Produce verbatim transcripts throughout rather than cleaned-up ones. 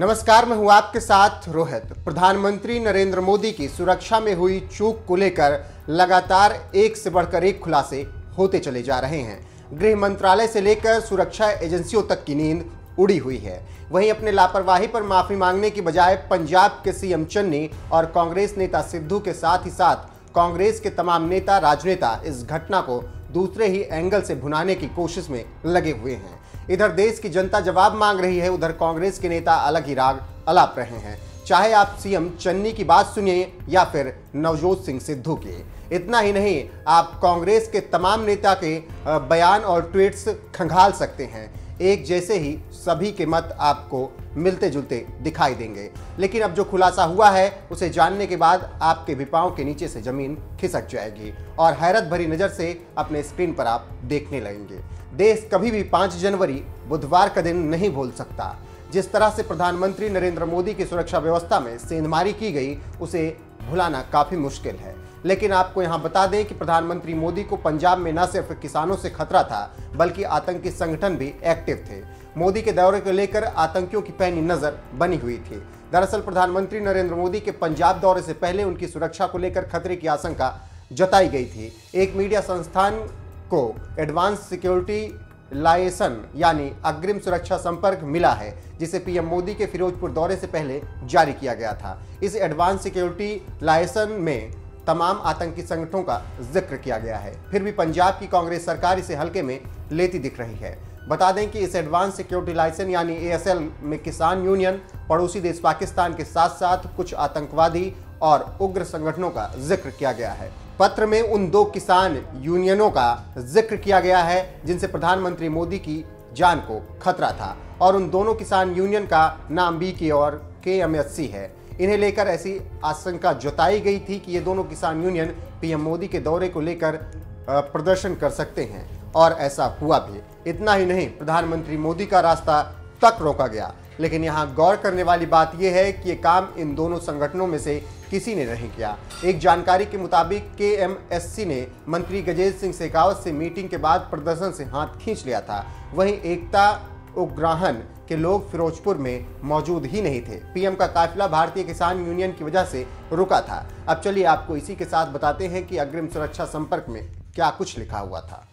नमस्कार, मैं हूं आपके साथ रोहित। प्रधानमंत्री नरेंद्र मोदी की सुरक्षा में हुई चूक को लेकर लगातार एक से बढ़कर एक खुलासे होते चले जा रहे हैं। गृह मंत्रालय से लेकर सुरक्षा एजेंसियों तक की नींद उड़ी हुई है। वहीं अपने लापरवाही पर माफी मांगने की बजाय पंजाब के सीएम चन्नी और कांग्रेस नेता सिद्धू के साथ ही साथ कांग्रेस के तमाम नेता राजनेता इस घटना को दूसरे ही एंगल से भुनाने की कोशिश में लगे हुए हैं। इधर देश की जनता जवाब मांग रही है, उधर कांग्रेस के नेता अलग ही राग अलाप रहे हैं। चाहे आप सीएम चन्नी की बात सुनिए या फिर नवजोत सिंह सिद्धू की। इतना ही नहीं, आप कांग्रेस के तमाम नेता के बयान और ट्वीट्स खंगाल सकते हैं। एक जैसे ही सभी के मत आपको मिलते जुलते दिखाई देंगे। लेकिन अब जो खुलासा हुआ है उसे जानने के बाद आपके भी पांव के नीचे से जमीन खिसक जाएगी और हैरत भरी नजर से अपने स्क्रीन पर आप देखने लगेंगे। देश कभी भी पाँच जनवरी बुधवार का दिन नहीं भूल सकता। जिस तरह से प्रधानमंत्री नरेंद्र मोदी की सुरक्षा व्यवस्था में सेंधमारी की गई, उसे भुलाना काफी मुश्किल है। लेकिन आपको यहां बता दें कि प्रधानमंत्री मोदी को पंजाब में न सिर्फ किसानों से खतरा था, बल्कि आतंकी संगठन भी एक्टिव थे। मोदी के दौरे को लेकर आतंकियों की पैनी नजर बनी हुई थी। दरअसल प्रधानमंत्री नरेंद्र मोदी के पंजाब दौरे से पहले उनकी सुरक्षा को लेकर खतरे की आशंका जताई गई थी। एक मीडिया संस्थान को एडवांस सिक्योरिटी लाइसेंस यानी अग्रिम सुरक्षा संपर्क मिला है, जिसे पीएम मोदी के फिरोजपुर दौरे से पहले जारी किया गया था। इस एडवांस सिक्योरिटी लाइसेंस में तमाम आतंकी संगठनों का जिक्र किया गया है। फिर भी पंजाब की कांग्रेस सरकार इसे हल्के में लेती दिख रही है। बता दें कि इस एडवांस सिक्योरिटी लाइसेंस यानी ए एस एल में किसान यूनियन, पड़ोसी देश पाकिस्तान के साथ साथ कुछ आतंकवादी और उग्र संगठनों का जिक्र किया गया है। पत्र में उन दो किसान यूनियनों का जिक्र किया गया है जिनसे प्रधानमंत्री मोदी की जान को खतरा था, और उन दोनों किसान यूनियन का नाम बी के और के एम एस सी है। इन्हें लेकर ऐसी आशंका जताई गई थी कि ये दोनों किसान यूनियन पीएम मोदी के दौरे को लेकर प्रदर्शन कर सकते हैं, और ऐसा हुआ भी। इतना ही नहीं, प्रधानमंत्री मोदी का रास्ता तक रोका गया। लेकिन यहाँ गौर करने वाली बात यह है कि ये काम इन दोनों संगठनों में से किसी ने नहीं किया। एक जानकारी के मुताबिक के एम एस सी ने मंत्री गजेंद्र सिंह शेखावत से मीटिंग के बाद प्रदर्शन से हाथ खींच लिया था। वहीं एकता उग्राहन के लोग फिरोजपुर में मौजूद ही नहीं थे। पीएम का काफिला भारतीय किसान यूनियन की वजह से रुका था। अब चलिए आपको इसी के साथ बताते हैं कि अग्रिम सुरक्षा संपर्क में क्या कुछ लिखा हुआ था।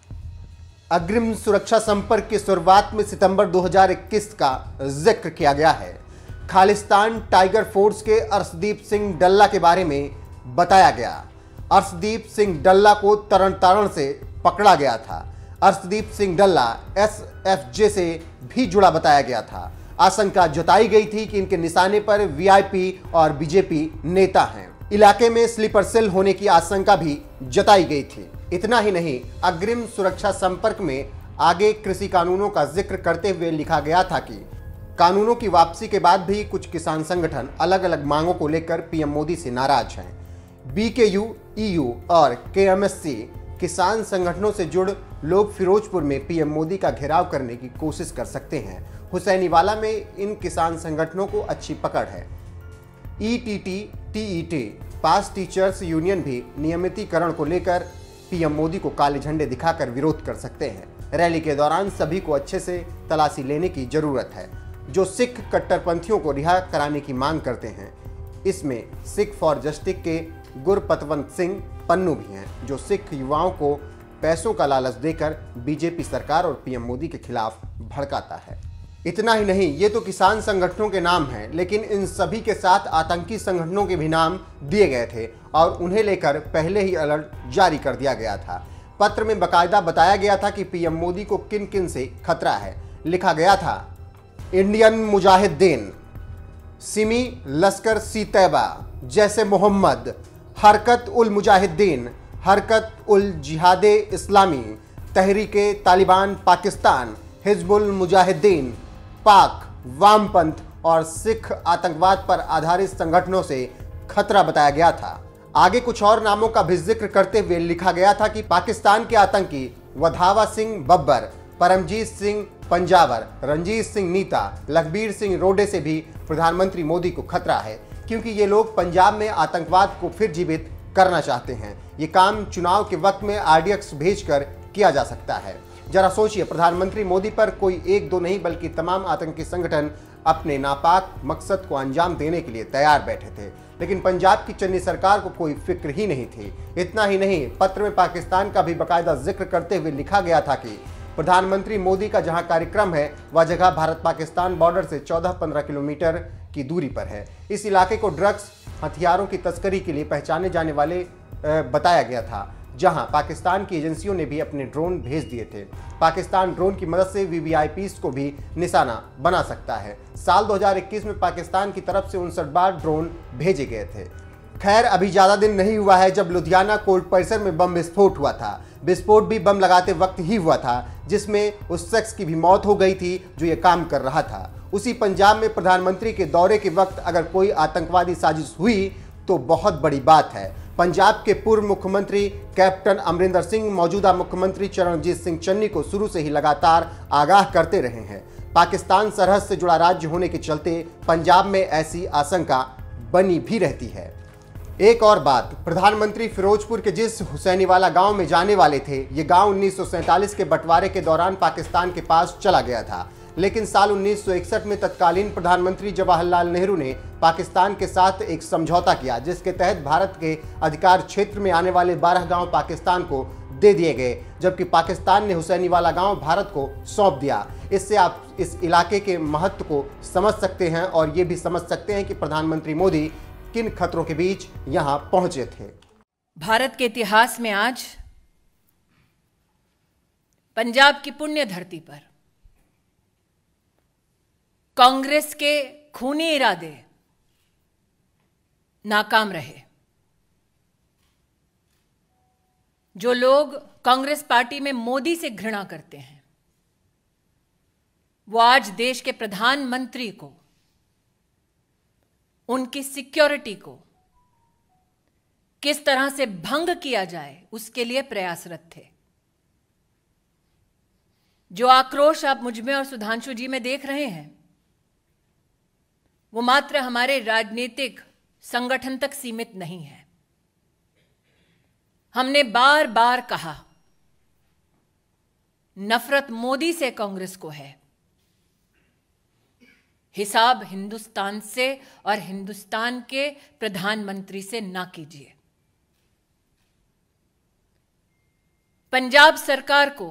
अग्रिम सुरक्षा संपर्क की शुरुआत में सितंबर दो हज़ार इक्कीस का जिक्र किया गया है। खालिस्तान टाइगर फोर्स के अर्शदीप सिंह डल्ला के बारे में बताया गया। अर्शदीप सिंह डल्ला को तरन तारण से पकड़ा गया था। Arshdeep Singh Dalla S F J से भी जुड़ा बताया गया था। आशंका जताई गई थी कि इनके निशाने पर वी आई पी और बी जे पी नेता हैं। इलाके में स्लीपर सेल होने की आशंका भी जताई गई थी। इतना ही नहीं, अग्रिम सुरक्षा संपर्क में आगे कृषि कानूनों का जिक्र करते हुए लिखा गया था कि कानूनों की वापसी के बाद भी कुछ किसान संगठन अलग अलग मांगों को लेकर पीएम मोदी से नाराज हैं। बी के यू, ई यू और के एम एस सी किसान संगठनों से जुड़ लोग फिरोजपुर में पीएम मोदी का घेराव करने की कोशिश कर सकते हैं। हुसैनीवाला में इन किसान संगठनों को अच्छी पकड़ है। E T T, T E T, pass teachers union भी नियमितीकरण को लेकर पीएम मोदी को काले झंडे दिखाकर विरोध कर सकते हैं। रैली के दौरान सभी को अच्छे से तलाशी लेने की जरूरत है। जो सिख कट्टरपंथियों को रिहा कराने की मांग करते हैं, इसमें सिख फॉर जस्टिस के गुरपतवंत सिंह पन्नू भी हैं, जो सिख युवाओं को पैसों का लालच देकर बीजेपी सरकार और पीएम मोदी के खिलाफ भड़काता है। इतना ही नहीं, ये तो किसान संगठनों के नाम हैं, लेकिन इन सभी के साथ आतंकी संगठनों के भी नाम दिए गए थे और उन्हें लेकर पहले ही अलर्ट जारी कर दिया गया था। पत्र में बाकायदा बताया गया था कि पीएम मोदी को किन किन से खतरा है। लिखा गया था, इंडियन मुजाहिदीन, सिमी लश्कर सी तैयबा, जैसे मोहम्मद, हरकत उल मुजाहिदीन, हरकत उल जिहादे इस्लामी, तहरीके तालिबान पाकिस्तान, हिजबुल मुजाहिदीन, पाक, वामपंथ और सिख आतंकवाद पर आधारित संगठनों से खतरा बताया गया था। आगे कुछ और नामों का भी जिक्र करते हुए लिखा गया था कि पाकिस्तान के आतंकी वधावा सिंह बब्बर, परमजीत सिंह पंजावर, रंजीत सिंह नीता, लखबीर सिंह रोडे से भी प्रधानमंत्री मोदी को खतरा है, क्योंकि ये लोग पंजाब में आतंकवाद को फिर जीवित करना चाहते हैं। ये काम चुनाव के वक्त में आर डी एक्स भेजकर किया जा सकता है। जरा सोचिए, प्रधानमंत्री मोदी पर कोई एक दो नहीं बल्कि तमाम आतंकी संगठन अपने नापाक मकसद को अंजाम देने के लिए तैयार बैठे थे। लेकिन पंजाब की चन्नी सरकार को कोई फिक्र ही नहीं थी। इतना ही नहीं, पत्र में पाकिस्तान का भी बाकायदा जिक्र करते हुए लिखा गया था कि प्रधानमंत्री मोदी का जहां कार्यक्रम है वह जगह भारत पाकिस्तान बॉर्डर से चौदह पंद्रह किलोमीटर की दूरी पर है। इस इलाके को ड्रग्स, हथियारों की तस्करी के लिए पहचाने जाने वाले बताया गया था, जहां पाकिस्तान की एजेंसियों ने भी अपने ड्रोन भेज दिए थे। पाकिस्तान ड्रोन की मदद से वीवीआईपीज़ को भी निशाना बना सकता है। साल दो हज़ार इक्कीस में पाकिस्तान की तरफ से उनसठ बार ड्रोन भेजे गए थे। खैर, अभी ज़्यादा दिन नहीं हुआ है जब लुधियाना कोर्ट परिसर में बम विस्फोट हुआ था। विस्फोट भी बम लगाते वक्त ही हुआ था, जिसमें उस शख्स की भी मौत हो गई थी जो ये काम कर रहा था। उसी पंजाब में प्रधानमंत्री के दौरे के वक्त अगर कोई आतंकवादी साजिश हुई तो बहुत बड़ी बात है। पंजाब के पूर्व मुख्यमंत्री कैप्टन अमरिंदर सिंह मौजूदा मुख्यमंत्री चरणजीत सिंह चन्नी को शुरू से ही लगातार आगाह करते रहे हैं। पाकिस्तान सरहद से जुड़ा राज्य होने के चलते पंजाब में ऐसी आशंका बनी भी रहती है। एक और बात, प्रधानमंत्री फिरोजपुर के जिस हुसैनीवाला गांव में जाने वाले थे, ये गांव उन्नीस सौ सैंतालीस के बंटवारे के दौरान पाकिस्तान के पास चला गया था। लेकिन साल उन्नीस सौ इकसठ में तत्कालीन प्रधानमंत्री जवाहरलाल नेहरू ने पाकिस्तान के साथ एक समझौता किया, जिसके तहत भारत के अधिकार क्षेत्र में आने वाले बारह गांव पाकिस्तान को दे दिए गए, जबकि पाकिस्तान ने हुसैनीवाला गांव भारत को सौंप दिया। इससे आप इस इलाके के महत्व को समझ सकते हैं और ये भी समझ सकते हैं कि प्रधानमंत्री मोदी किन खतरों के बीच यहां पहुंचे थे। भारत के इतिहास में आज पंजाब की पुण्य धरती पर कांग्रेस के खूनी इरादे नाकाम रहे। जो लोग कांग्रेस पार्टी में मोदी से घृणा करते हैं, वो आज देश के प्रधानमंत्री को, उनकी सिक्योरिटी को किस तरह से भंग किया जाए उसके लिए प्रयासरत थे। जो आक्रोश आप मुझमें और सुधांशु जी में देख रहे हैं, वो मात्र हमारे राजनीतिक संगठन तक सीमित नहीं है। हमने बार बार कहा, नफरत मोदी से कांग्रेस को है, हिसाब हिंदुस्तान से और हिंदुस्तान के प्रधानमंत्री से ना कीजिए। पंजाब सरकार को,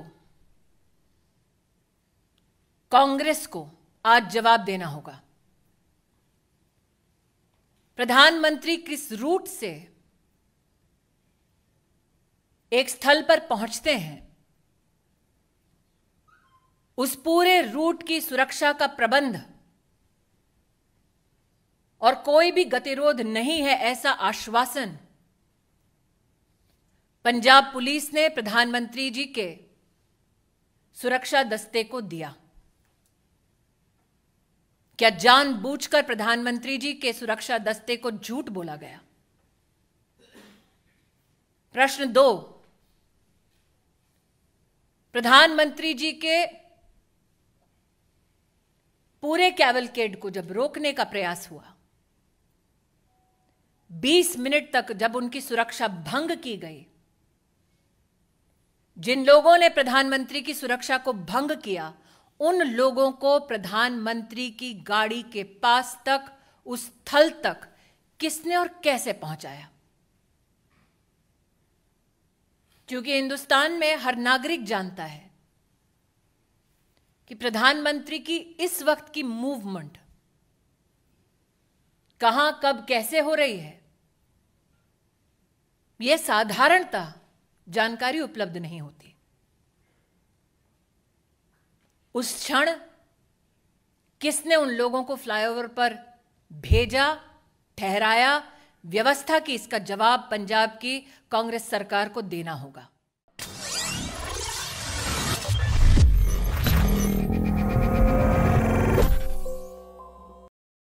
कांग्रेस को आज जवाब देना होगा। प्रधानमंत्री किस रूट से एक स्थल पर पहुंचते हैं, उस पूरे रूट की सुरक्षा का प्रबंध और कोई भी गतिरोध नहीं है, ऐसा आश्वासन पंजाब पुलिस ने प्रधानमंत्री जी के सुरक्षा दस्ते को दिया। क्या जानबूझकर प्रधानमंत्री जी के सुरक्षा दस्ते को झूठ बोला गया? प्रश्न दो, प्रधानमंत्री जी के पूरे कैवलकेड को जब रोकने का प्रयास हुआ, बीस मिनट तक जब उनकी सुरक्षा भंग की गई, जिन लोगों ने प्रधानमंत्री की सुरक्षा को भंग किया, उन लोगों को प्रधानमंत्री की गाड़ी के पास तक, उस स्थल तक किसने और कैसे पहुंचाया? क्योंकि हिंदुस्तान में हर नागरिक जानता है कि प्रधानमंत्री की इस वक्त की मूवमेंट कहां, कब, कैसे हो रही है, यह साधारणतः जानकारी उपलब्ध नहीं होती। उस क्षण किसने उन लोगों को फ्लाईओवर पर भेजा, ठहराया, व्यवस्था की, इसका जवाब पंजाब की कांग्रेस सरकार को देना होगा।